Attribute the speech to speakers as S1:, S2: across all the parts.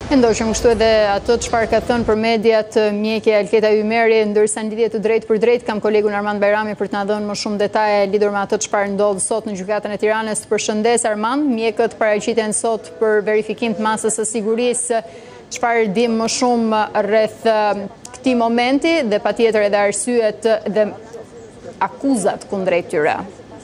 S1: Ndoshëm kështu edhe ato çfarë ka thënë për mediat mjekja Alketa Ymeri, ndërsa në lidhje të drejtë për drejtë kam kolegun Armand Bajrami për të na dhënë më shumë detaje lidhur me ato çfarë ndodh sot në gjykatën e Tiranës. Përshëndes Armand, mjekët paraqiten sot për verifikim të masës së sigurisë. Çfarë dim më shumë rreth këtij momenti dhe patjetër edhe arsyet dhe akuzat kundrejt tyre?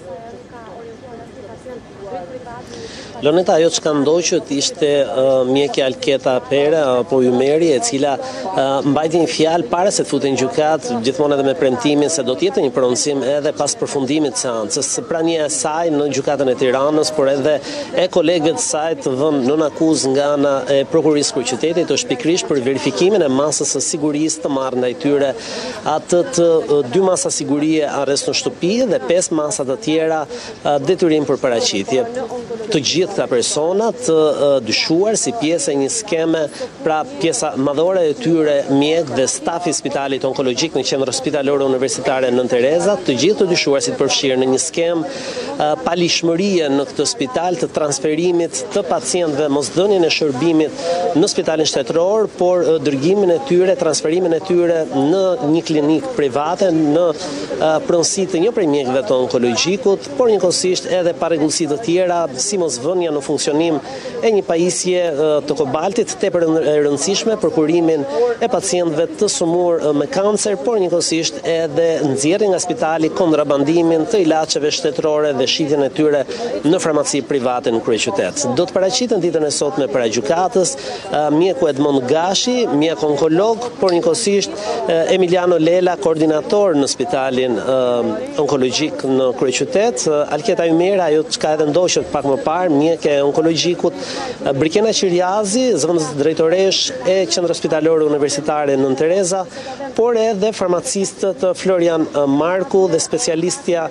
S2: Loneta, ajo që ka ndoqët ishte mjekja Alketa Pere, apo Ymeri, e cila mbajti një fjalë para se të futen gjykat, gjithmonë edhe me premtimin se do të jetë një pronësim edhe pas përfundimit të seancës. Prania e saj në gjykatën e Tiranës, por edhe e kolegët saj të vënë nën akuzë nga ana e prokurisë kryeqytetit është pikërisht për verifikimin e masës së sigurisë të marrë ndaj tyre atë të 2 masa sigurie arrest në shtëpi dhe 5 masa të tjera detyrim për paraqitje. Të gjithë këta persona të dyshuar si pjesë e një skeme, pra pjesa madhore e tyre mjek dhe stafi i Spitalit Onkologjik në Qendrën Spitalore Universitare Nën Tereza, të gjithë të dyshuar si të përfshirë në një skemë palishmërie në këtë spital të transferimit të pacientëve, mosdhënien e shërbimit në spitalin shtetëror, por dërgimin e tyre, transferimin e tyre në një klinikë private, në pronësi të një prej mjekëve të onkologjikut, por njëkohësisht edhe parregullsi të tjera, si mosvënia në funksionim e një pajisje të kobaltit tepër e rëndësishme për kurimin e pacientëve të sëmur me kancer, por njëkohësisht edhe nxjerrjen nga spitali, kontrabandimin të ilaçeve shtetërore dhe shitjen e tyre në farmaci private në kryeqytet. Do të paraqiten ditën e sotme para gjykatës mjeku Edmond Gashi, mjek onkolog, por njëkohësisht Emiliano Lela, koordinator në spitalin onkologjik në kryeqytet, Alketa Ymeri, ajo çka edhe ndoqët pak më parë, mjek e onkologjikut, Brikena Qiriazi, zëvendës drejtoresh e Qendrës Spitalore Universitare Nën Tereza, por edhe farmacistët Florian Marku dhe specialistja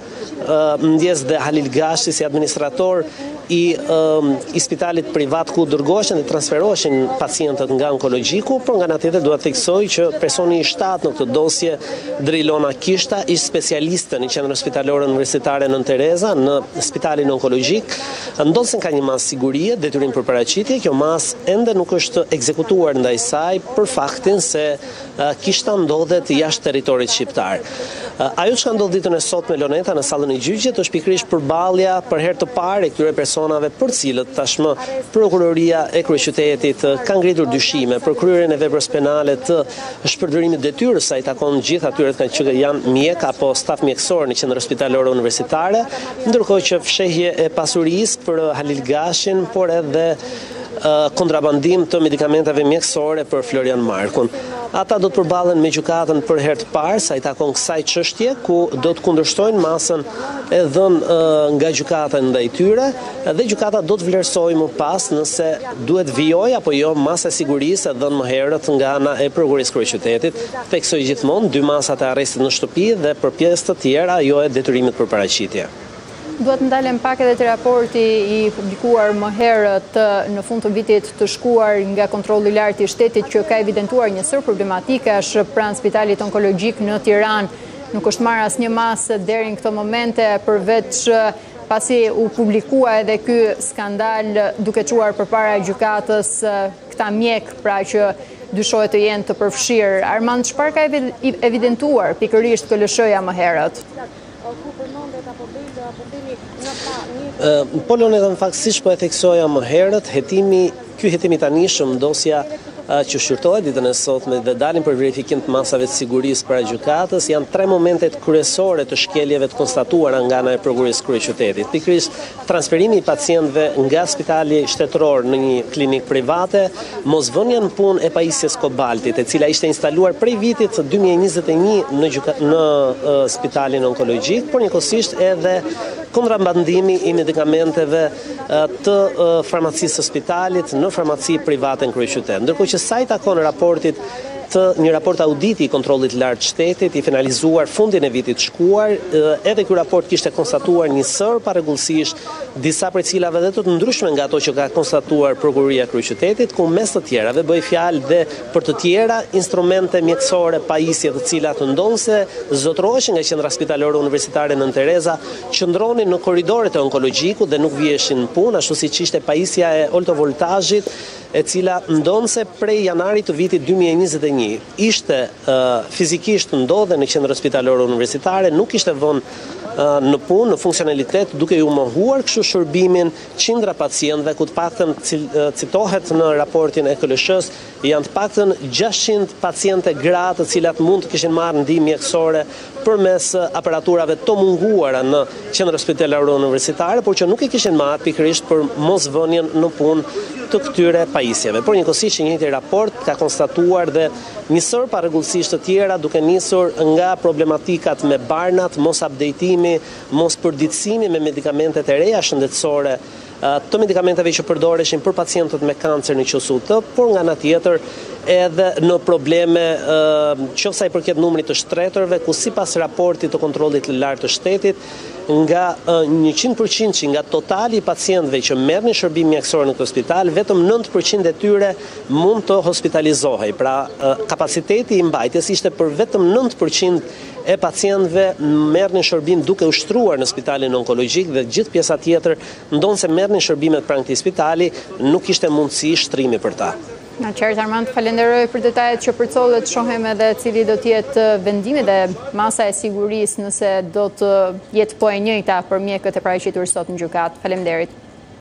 S2: Ndjes dhe Halil Gashi si administrator i spitalit privat ku dërgoheshin dhe transferoheshin pacientët nga onkologjiku, por nga ana tjetër duhet të theksoj që personi i 7 në këtë dosje, Drilona Kishta, ish specialiste në Qendrën Spitalore Universitare Nën Tereza në spitalin onkologjik, ndodhsen ka një masë sigurie, detyrim për paraqitje. Kjo masë ende nuk është ekzekutuar ndaj saj për faktin se Kishta ndodhet jashtë territorit shqiptar. Ajo që ka ndodhur ditën e sotme Loneta në sallën e gjyqjet është pikërisht përballja për herë të parë e këtyre personave për cilët tashmë prokuroria e kryeqytetit ka ngritur dyshime për kryerjen e veprës penale të shpërdorimit detyrës sa i takon gjithë atyre që janë mjek apo staf mjekësor në Qendrën Spitalore Universitare, ndërkohë që fshehje e pasurisë për Halil Gashin, por edhe kontrabandim të medikamenteve mjekësore për Florian Markun. Ata do të përballen me gjykatën për herë të parë sa i takon kësaj çështje, ku do të kundërshtojnë masën e dhënë nga gjykata ndaj tyre dhe gjykata do të vlerësojë më pas nëse duhet vijojë apo jo masa e sigurisë e dhënë më herët nga ana e prokurisë kryeqytetit. Theksoj gjithmonë 2 masat e arrestit në shtëpi dhe për pjesë të tjera ajo e detyrimit për paraqitje.
S1: Duhet ndalem pak edhe të raporti i publikuar më herët në fund të vitit të shkuar nga kontrolli i lartë i shtetit që ka evidentuar një sër problematikash pranë spitalit onkologjik në Tiranë. Nuk është marrë asnjë masë deri në këto momente përveç pasi u publikua edhe ky skandal duke çuar përpara gjykatës këta mjek pra që dyshohet të jenë të përfshirë. Armand, çfarë ka evidentuar pikërisht KLSH-ja më herët?
S2: Po Loneta, në fakt siç po e theksoja më herët, ky hetimi tanishëm dosja që shqyrtohet ditën e sotme dhe dalin për verifikim të masave të sigurisë para gjykatës, janë 3 momentet kryesore të shkeljeve të konstatuara nga ana e prokurisë kryeqytetit. Pikërisht transferimi i pacientëve nga spitali shtetëror në një klinikë private, mosvënia në punë e pajisjes Kobaltit, e cila ishte instaluar prej vitit 2021 në spitalin onkologjik, por njëkohësisht edhe kontrabandimi i medikamenteve të farmacisë së spitalit në farmaci private në kryeqytet. Ndërkohë që sa i takon raportit të një raport auditi i kontrollit lartë shtetit i finalizuar fundin e vitit shkuar, edhe ky raport kishte konstatuar një sër parregullësish, disa prej cilave dhe të ndryshme nga ato që ka konstatuar prokuroria e kryeqytetit, ku mes të tjerave bëj fjalë dhe për të tjera instrumente mjekësore pajisje të cilat ndonse zotroheshin nga Qendra Spitalore Universitare Nën Tereza, qëndronin në korridoret e onkologjikut dhe nuk viheshin në punë, ashtu siç ishte pajisja e oltovoltazhit e cila ndonse prej janarit të vitit 2021 ishte fizikisht ndodhe në qendrën hospitalore universitare, nuk ishte vënë në punë, në funksionalitet, duke ju mohuar kështu shërbimin qindra pacientëve, ku të paktën citohet në raportin e KLSH-s, janë të paktën 600 paciente gra të cilat mund të kishin marrë ndihmë mjekësore përmes aparaturave të munguara në qendrën hospitalore universitare, por që nuk i kishin marrë pikërisht për mosvënien në punë të këtyre pajisjeve. Por njëkohësisht që njëjti raport ka konstatuar dhe njësër parregullësisht të tjera, duke nisur nga problematikat me barnat, mos updatimi, mos përditësimi me medikamentet e reja shëndetësore, të medikamenteve që përdoreshin për pacientët me kancer në QSUT, por nga ana tjetër edhe në probleme qoftë sa i përket numrit të shtretërve, ku sipas raportit të kontrollit të lartë të shtetit, nga 100% që nga totali i pacientëve që merrnin shërbim mjekësor në këtë spital, vetëm 9% e tyre mund të hospitalizohej. Pra, kapaciteti i mbajtjes ishte për vetëm 9% e pacientëve merrnin shërbim duke ushtruar në spitalin onkologjik dhe gjithë pjesa tjetër, ndonse merrnin shërbimet pranë këtij spitali, nuk ishte mundësi shtrimi për ta.
S1: Na qartë Armand, falenderoj për detajet që përcollet, shohim edhe cili do të jetë vendimi dhe masa e sigurisë nëse do të jetë po e njëjta për mjekët e paraqitur sot në gjykatë. Faleminderit.